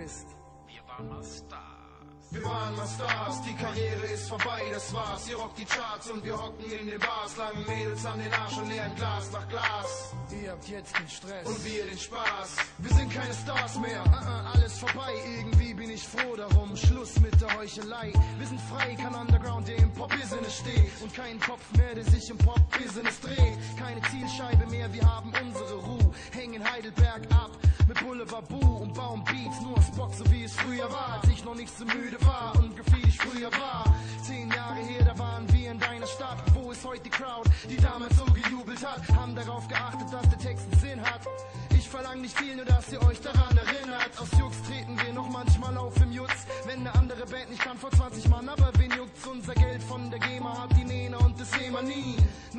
Linguist. Wir waren mal Stars. Wir waren mal Stars, die Karriere ist vorbei, das war's. Ihr rockt die Charts und wir hocken in den Bars. Lange Mädels an den Arsch und leeren Glas nach Glas. Ihr habt jetzt den Stress und wir den Spaß. Wir sind keine Stars mehr, alles vorbei. Irgendwie bin ich froh darum, Schluss mit der Heuchelei. Wir sind frei, kein Underground, der im Pop-Business steht. Und kein Kopf mehr, der sich im Pop-Business dreht. Keine Zielscheibe mehr, wir haben unsere Ruhe. Hängen Heidelberg ab mit Boulevard Boo und bauen Beats. Nur Spots, so wie es früher war, als ich noch nicht so müde war und Graffiti früher war. 10 Jahre her, da waren wir in deiner Stadt. Wo ist heute die Crowd, die damals so gejubelt hat? Haben darauf geachtet, dass der Text einen Sinn hat. Ich verlang nicht viel, nur dass ihr euch daran erinnert. Aus Jux treten wir noch manchmal auf im Jutz. Wenn eine andere Band nicht kann vor 20 Mann, aber wen juckt's? Unser Geld von der GEMA hat die Nena und das sehen wir nie.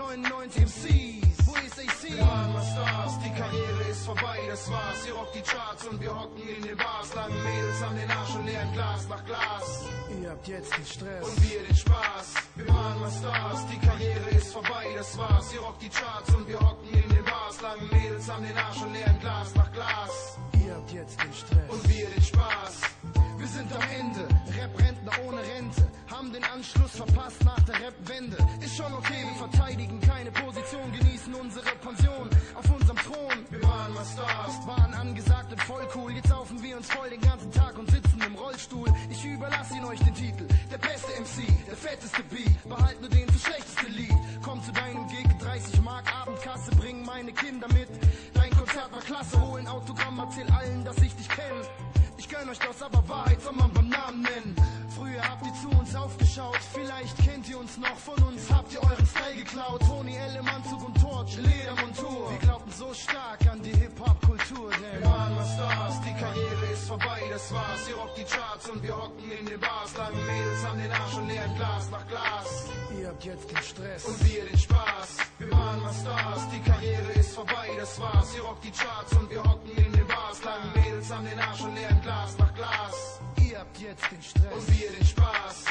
99 MCs, wo ist AC? Wir waren mal Stars, die Karriere ist vorbei, das war's. Ihr rockt die Charts und wir hocken in den Bars. Lange Mädels an den Arsch und leeren Glas nach Glas. Ihr habt jetzt den Stress und wir den Spaß. Wir waren mal Stars, die Karriere ist vorbei, das war's. Ihr rockt die Charts und wir hocken in den Bars. Lange Mädels an den Arsch und leeren Glas nach Glas. Ihr habt jetzt den Stress und wir den Spaß. Wir sind am Ende, Rap-Rentner ohne Rente. Haben den Anschluss verpasst nach der Rap-Wende. Ist schon okay, wir verteidigen keine Position, genießen unsere Pension auf unserem Thron. Wir waren mal Stars, waren angesagt und voll cool. Jetzt saufen wir uns voll den ganzen Tag und sitzen im Rollstuhl. Ich überlasse Ihnen euch den Titel, der beste MC, der fetteste Beat. Behalt nur den für schlechteste Lied. Komm zu deinem Gig, 30 Mark Abendkasse, bring meine Kinder mit. Dein Konzert war klasse, hol ein Autogramm, erzähl allen, dass ich dich kenne. Ich gönn euch das, aber Wahrheit soll man beim Namen nennen. Früher habt ihr zu uns aufgeschaut, vielleicht kennt ihr uns noch. Von uns habt ihr euren Style geklaut. Tony L im Anzug und Torch, Ledermontur. Wir glaubten so stark an die Hip-Hop-Kultur, denn wir waren mal Stars, die Karriere ist vorbei, das war's. Ihr rockt die Charts und wir hocken in den Bars. Lange Mädels an den Arsch und leeren Glas nach Glas. Ihr habt jetzt den Stress und wir den Spaß. Wir waren mal Stars, die Karriere ist vorbei, das war's. Ihr rockt die Charts und wir hocken in den Bars. Lange Mädels an den Arsch und leeren Glas nach Glas. Ihr habt jetzt den Stress und wir den Spaß.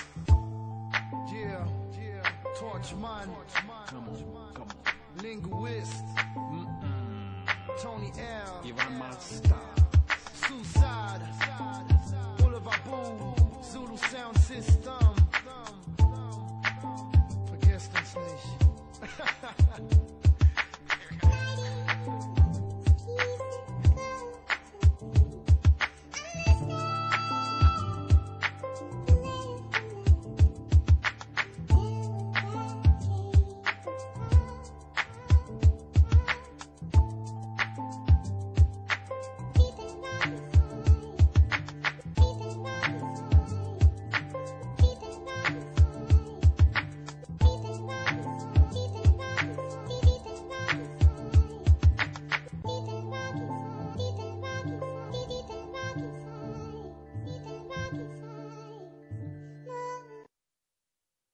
Yeah, Torch Man, Linguist, Tony L, Wir waren mal Stars. Suicide.